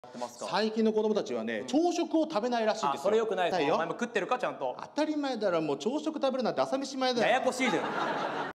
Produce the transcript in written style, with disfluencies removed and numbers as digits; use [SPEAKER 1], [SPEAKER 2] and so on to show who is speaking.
[SPEAKER 1] 最近の子供たちはね、朝食を食べないらしいんですよ。
[SPEAKER 2] それよくないですよ。お
[SPEAKER 1] よ
[SPEAKER 2] 前も食ってるかちゃんと。
[SPEAKER 1] 当たり前だろ、もう朝食食べるなんて朝飯前だよ。
[SPEAKER 2] ややこしいだよ。